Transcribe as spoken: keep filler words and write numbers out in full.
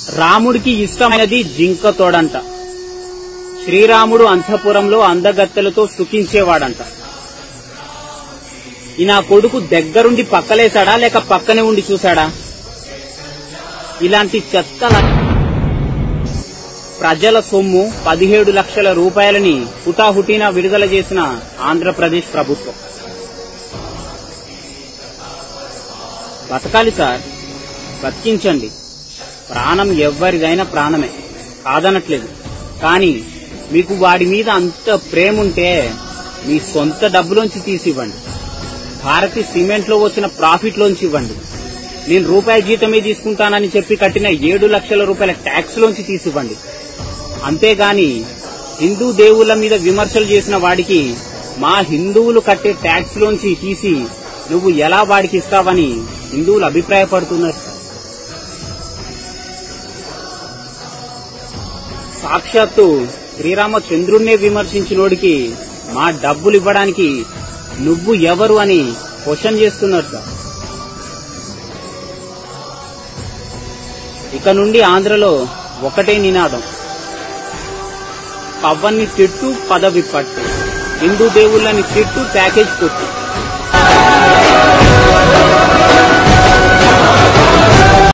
రాముడికి ఇష్టమైనది జింక తోడంట. శ్రీరాముడు అంతఃపురంలో అందగత్తెలతో సుఖించేవాడంట. ఈ నా కొడుకు దగ్గరుండి పక్కలేశాడా లేక పక్కనే ఉండి చూశాడా? ఇలాంటి చెత్త ప్రజల సొమ్ము పదిహేడు లక్షల రూపాయలని హుటాహుటీనా విడుదల చేసిన ఆంధ్రప్రదేశ్ ప్రభుత్వం. బతకాలి సార్, బతికించండి. ప్రాణం ఎవ్వరిదైనా ప్రాణమే, కాదనట్లేదు. కానీ మీకు వాడి మీద అంత ప్రేమ ఉంటే మీ సొంత డబ్బులోంచి తీసివ్వండి. భారతి సిమెంట్ లో వచ్చిన ప్రాఫిట్ లోంచి ఇవ్వండి. నేను రూపాయి జీతమే తీసుకుంటానని చెప్పి కట్టిన ఏడు లక్షల రూపాయల ట్యాక్స్ లోంచి తీసివ్వండి. అంతేగాని హిందూ దేవుళ్ల మీద విమర్శలు చేసిన వాడికి మా హిందువులు కట్టే ట్యాక్స్ లోంచి తీసి నువ్వు ఎలా వాడికి ఇస్తావని హిందువులు అభిప్రాయపడుతున్నారు. సాక్షాత్తు శ్రీరామచంద్రుణ్ణే విమర్శించినోడికి మా డబ్బులు ఇవ్వడానికి నువ్వు ఎవరు అని క్వశ్చన్ చేస్తున్నారు సార్. ఇక నుండి ఆంధ్రలో ఒకటే నినాదం, పవన్ని తిట్టు పదవి పట్టు, హిందూ దేవుళ్ళని తిట్టు ప్యాకేజ్ కొట్టు.